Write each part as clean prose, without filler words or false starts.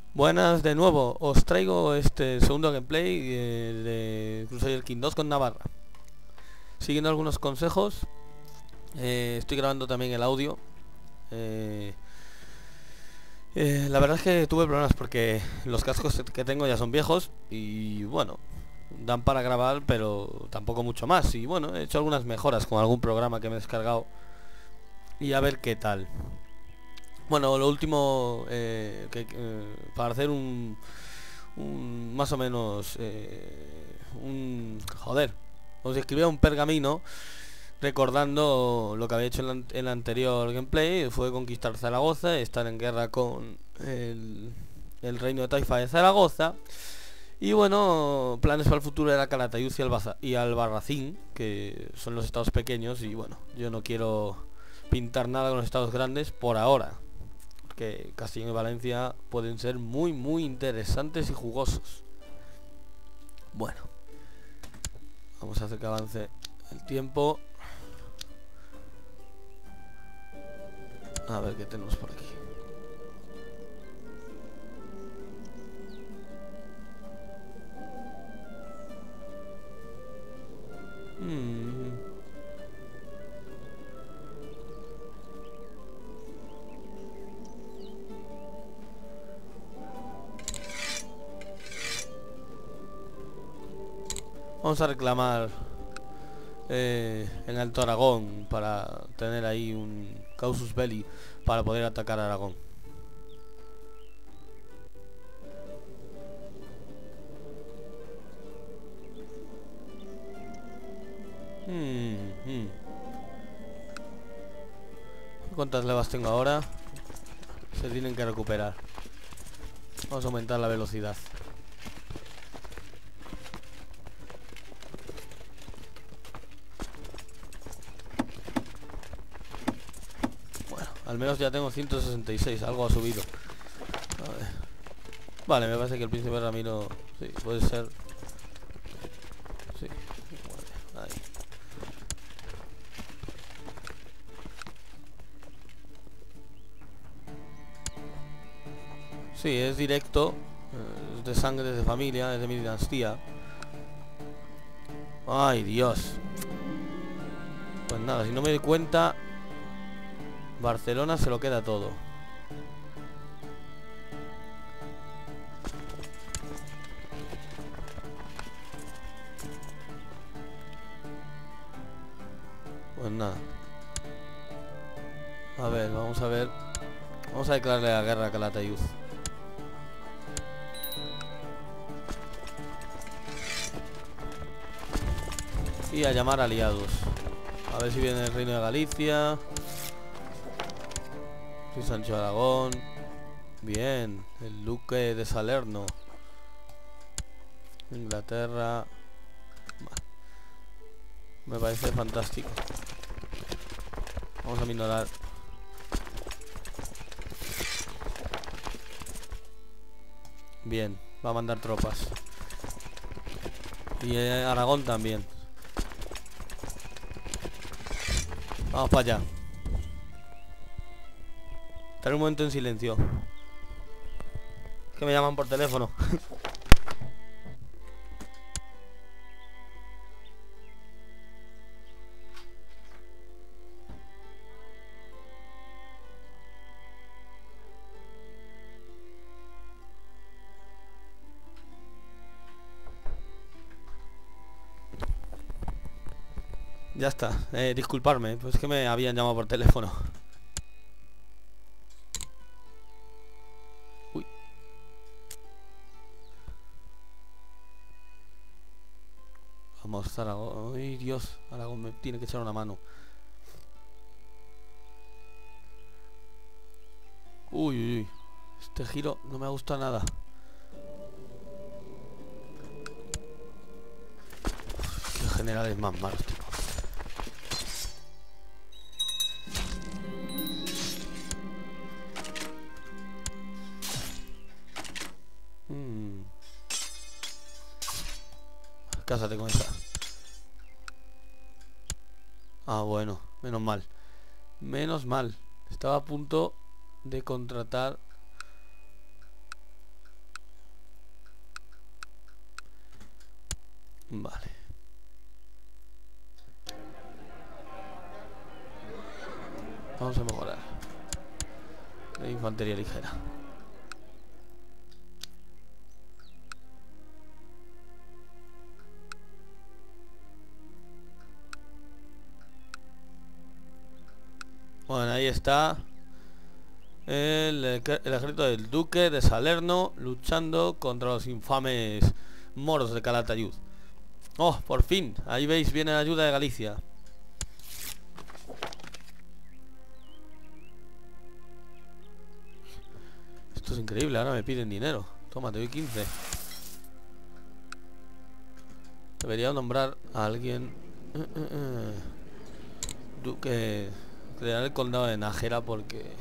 Buenas de nuevo, os traigo este segundo gameplay de Crusader King 2 con Navarra. Siguiendo algunos consejos, estoy grabando también el audio. eh, la verdad es que tuve problemas porque los cascos que tengo ya son viejos y bueno, dan para grabar pero tampoco mucho más. Y bueno, he hecho algunas mejoras con algún programa que me he descargado y a ver qué tal. Bueno, lo último para hacer un más o menos joder, os escribía un pergamino recordando lo que había hecho en el anterior gameplay. Fue conquistar Zaragoza, estar en guerra con el reino de Taifa de Zaragoza. Y bueno, planes para el futuro era Calatayud y Albarracín, que son los estados pequeños. Y bueno, yo no quiero pintar nada con los estados grandes por ahora, que Castilla y Valencia pueden ser muy interesantes y jugosos. Bueno, vamos a hacer que avance el tiempo. A ver qué tenemos por aquí. Vamos a reclamar en Alto Aragón para tener ahí un Causus Belli para poder atacar a Aragón. ¿Cuántas levas tengo ahora? Se tienen que recuperar. Vamos a aumentar la velocidad. Bueno, al menos ya tengo 166, algo ha subido. A ver. Vale, me parece que el príncipe Ramiro... Sí, puede ser. Sí, vale, ahí. Sí, es directo, es de sangre, es de familia, es de mi dinastía. Ay, Dios. Pues nada, si no me doy cuenta, Barcelona se lo queda todo. Pues nada. A ver, vamos a ver. Vamos a declararle la guerra a Calatayud. Y a llamar aliados. A ver si viene el reino de Galicia. Sí, Sancho de Aragón. Bien, el duque de Salerno. Inglaterra. Me parece fantástico. Vamos a minorar. Bien, va a mandar tropas. Y Aragón también. Vamos para allá. Estaré un momento en silencio. Que me llaman por teléfono. Ya está, disculparme, pues es que me habían llamado por teléfono. Uy. Vamos, Aragón. Ay, Dios, Aragón me tiene que echar una mano. Uy. Este giro no me gusta nada. Qué generales más malos, tío. Cásate con esa. Ah, bueno, menos mal. Menos mal. Estaba a punto de contratar Vale. Vamos a mejorar la infantería ligera. Bueno, ahí está el ejército del duque de Salerno luchando contra los infames moros de Calatayud. Oh, por fin, ahí veis, viene la ayuda de Galicia. Esto es increíble, ahora me piden dinero. Toma, te doy 15. Debería nombrar a alguien duque, crear el condado de Nájera, porque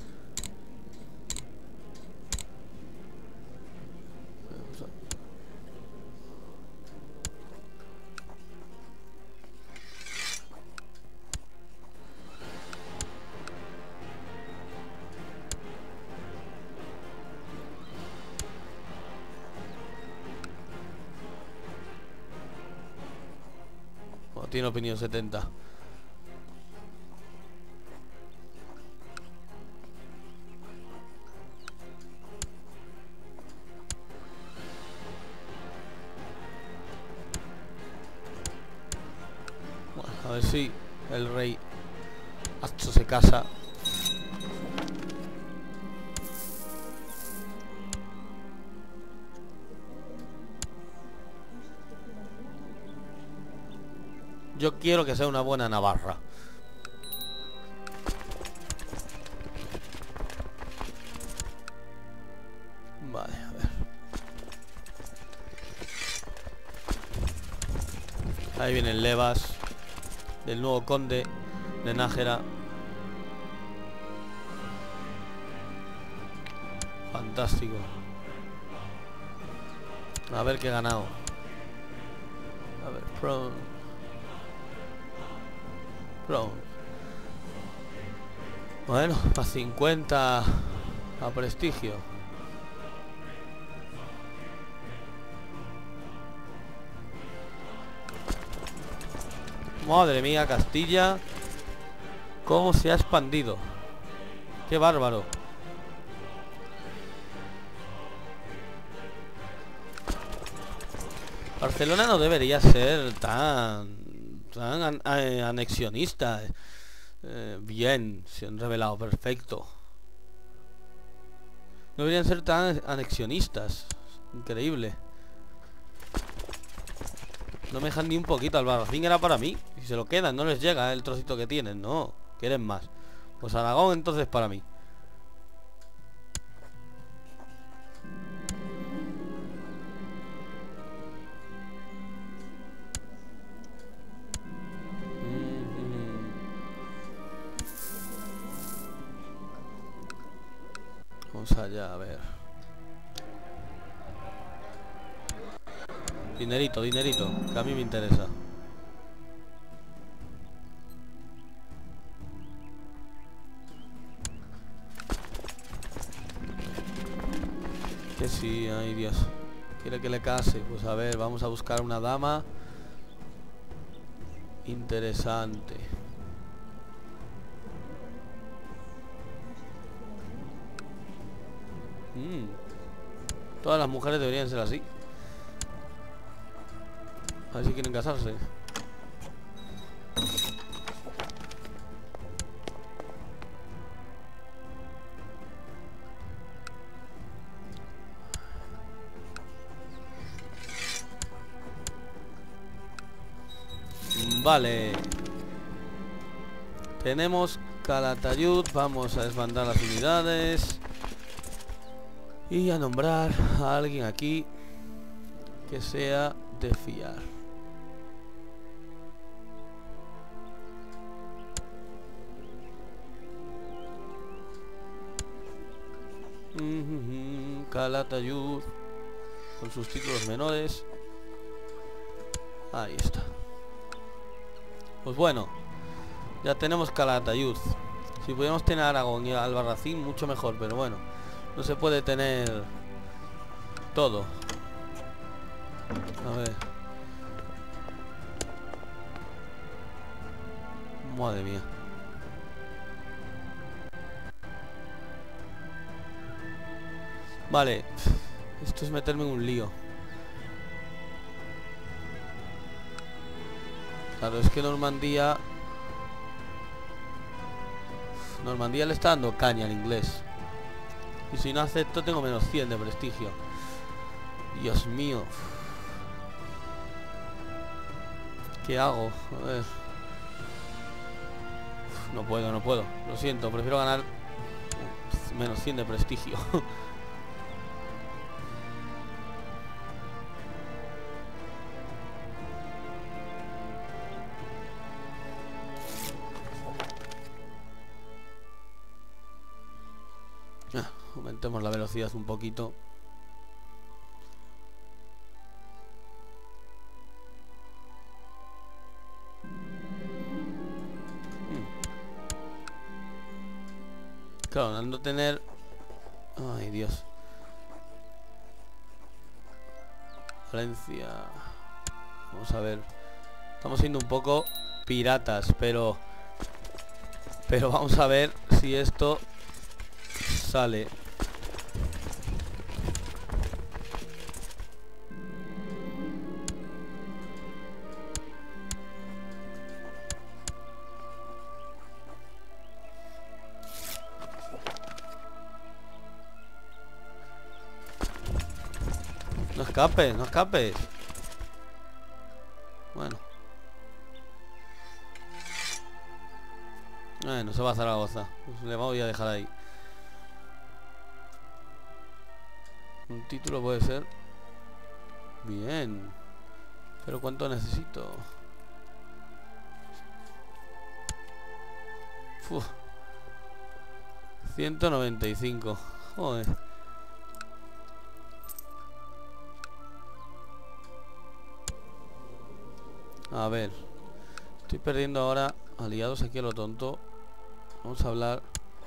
bueno, tiene opinión 70. Bueno, a ver si el rey Hacho se casa. Yo quiero que sea una buena Navarra. Vale, a ver. Ahí vienen levas del nuevo conde de Nájera. Fantástico. A ver qué he ganado. A ver, Pro. Bueno, a 50 a prestigio. Madre mía, Castilla, cómo se ha expandido. Qué bárbaro. Barcelona no debería ser tan anexionista. Bien, se han revelado, perfecto. No deberían ser tan anexionistas. Increíble. No me dejan ni un poquito. Albarracín era para mí. Si se lo quedan, no les llega el trocito que tienen. No, quieren más. Pues Aragón entonces para mí. Vamos allá, a ver. Dinerito, dinerito, que a mí me interesa. Que sí, ay Dios. Quiere que le case. Pues a ver, vamos a buscar una dama interesante. Todas las mujeres deberían ser así. A ver si quieren casarse. Vale. Tenemos Calatayud. Vamos a desbandar las unidades y a nombrar a alguien aquí que sea de fiar. Calatayud con sus títulos menores. Ahí está. Pues bueno, ya tenemos Calatayud. Si pudiéramos tener Aragón y Albarracín, mucho mejor, pero bueno, no se puede tener todo. A ver, Madre mía. Vale. Esto es meterme en un lío. Claro, es que Normandía le está dando caña al inglés. Y si no acepto tengo menos 100 de prestigio. Dios mío. ¿Qué hago? A ver. No puedo, no puedo. Lo siento, prefiero ganar menos 100 de prestigio. Aumentemos la velocidad un poquito. Claro, al no tener... Ay, Dios. Valencia. Vamos a ver. Estamos siendo un poco piratas, pero vamos a ver si esto sale. No escapes, no escapes. Bueno. Bueno, se va a Zaragoza. Pues le voy a dejar ahí. Un título puede ser. Bien. Pero ¿cuánto necesito? Uf. 195. Joder. A ver. Estoy perdiendo ahora aliados aquí a lo tonto. Vamos a hablar.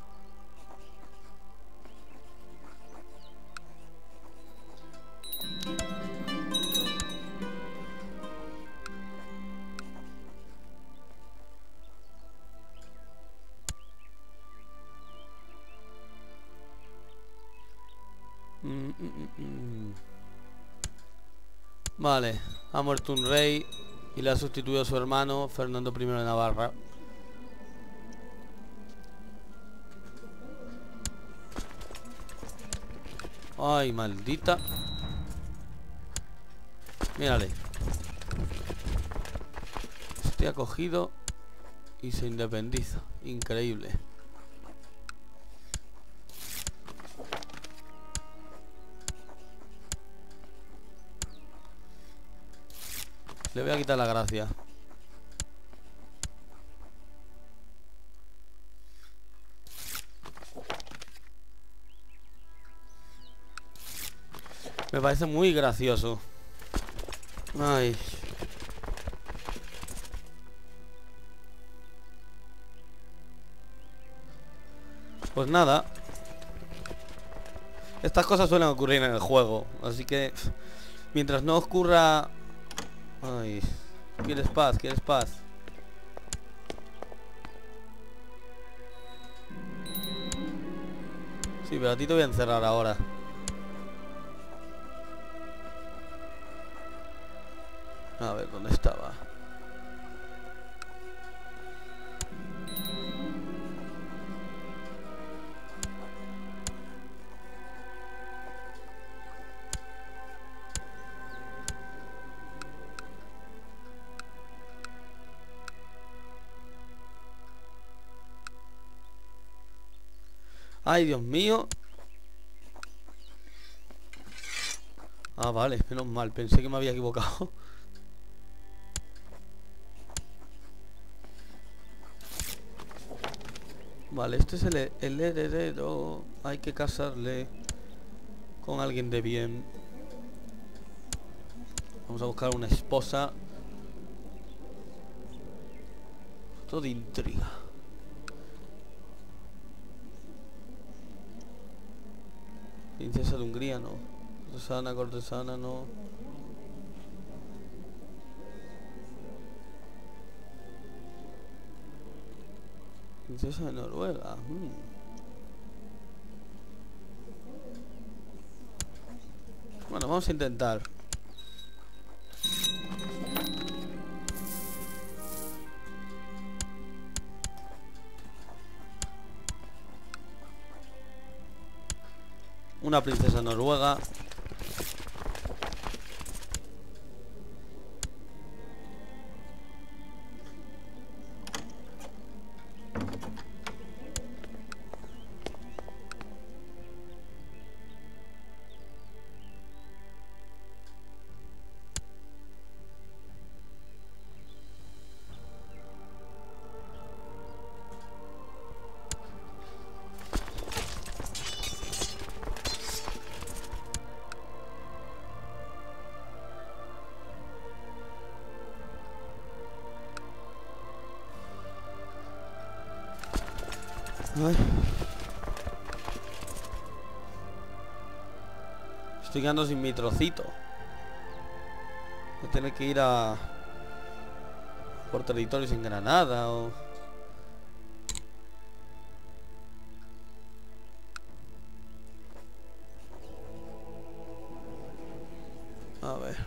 Vale, ha muerto un rey y le ha sustituido a su hermano Fernando I de Navarra. Ay, maldita. Mírale. Este ha cogido y se independiza. Increíble. Le voy a quitar la gracia. Me parece muy gracioso. Ay. Pues nada. Estas cosas suelen ocurrir en el juego. Así que mientras no ocurra... Ay. ¿Quieres paz? ¿Quieres paz? Sí, pero a ti te voy a encerrar ahora. A ver, ¿dónde estaba? Ay, Dios mío. Ah, vale, menos mal. Pensé que me había equivocado. Vale, este es el heredero. Hay que casarle con alguien de bien. Vamos a buscar una esposa. Todo de intriga. Princesa de Hungría, no. Cortesana, no. Princesa de Noruega. Bueno, vamos a intentar. Una princesa noruega. Ay. Estoy quedando sin mi trocito. Voy a tener que ir a por territorio sin Granada o... A ver.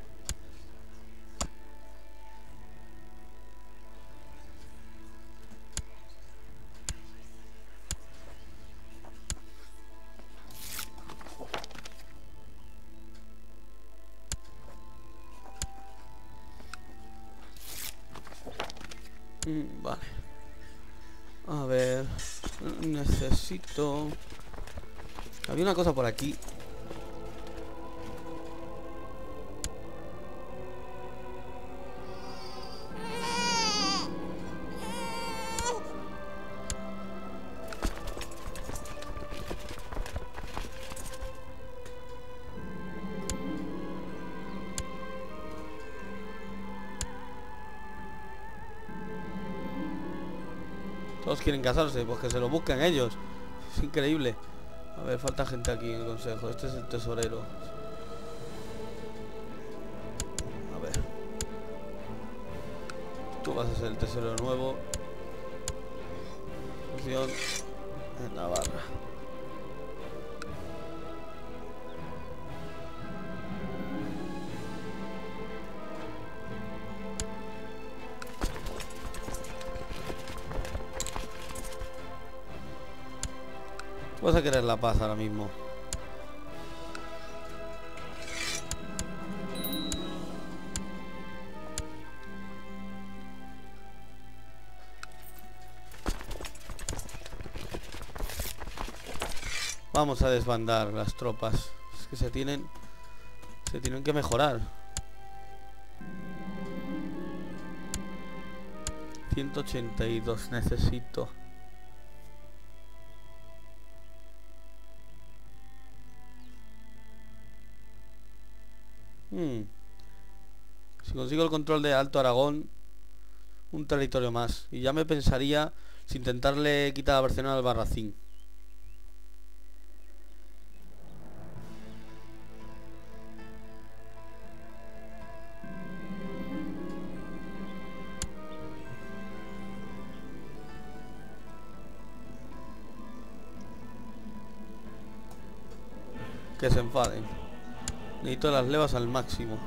Vale. A ver. Necesito... Había una cosa por aquí. Todos quieren casarse, pues que se lo busquen ellos. Es increíble. A ver, falta gente aquí en el consejo. Este es el tesorero. A ver. Tú vas a ser el tesorero nuevo. Función en Navarra. Vas a querer la paz ahora mismo. Vamos a desbandar las tropas. Es que se tienen que mejorar. 182 necesito. Si consigo el control de Alto Aragón, un territorio más. Y ya me pensaría si intentarle quitar a Barcelona al Albarracín. Que se enfaden. Necesito las levas al máximo.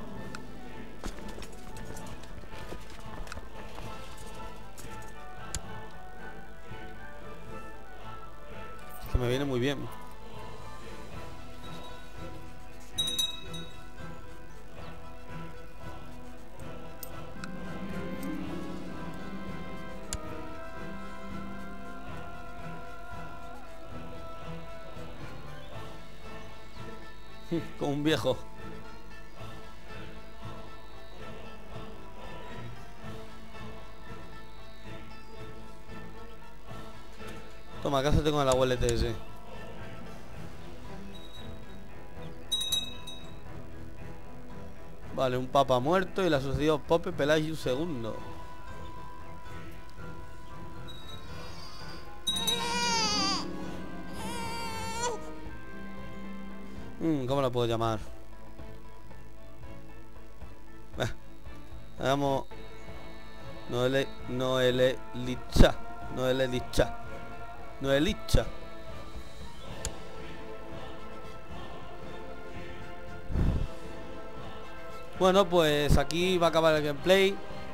Es que me viene muy bien. Como un viejo. Toma, cásate con el abuelete ese. Vale, un papa muerto y le ha sucedido Pope Pelagius II. ¿Cómo la puedo llamar? Hagamos Noele Licha. Noelicha. Noelicha. Bueno, pues aquí va a acabar el gameplay.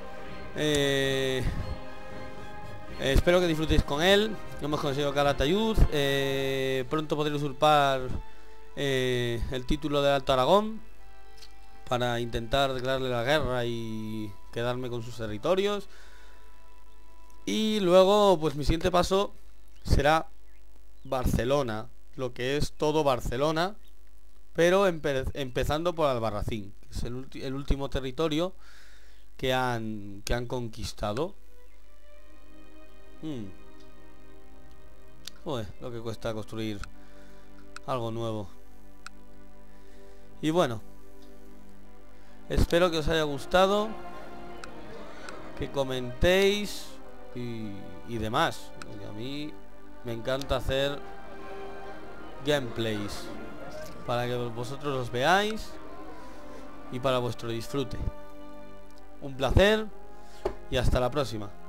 Espero que disfrutéis con él. Hemos conseguido Calatayud. Pronto podré usurpar el título de Alto Aragón para intentar declararle la guerra y quedarme con sus territorios. Y luego, pues mi siguiente paso será Barcelona, lo que es todo Barcelona, pero empezando por Albarracín, que es el último territorio que han conquistado. Joder, lo que cuesta construir algo nuevo. Y bueno, espero que os haya gustado, que comentéis y demás. Porque a mí me encanta hacer gameplays para que vosotros los veáis y para vuestro disfrute. Un placer y hasta la próxima.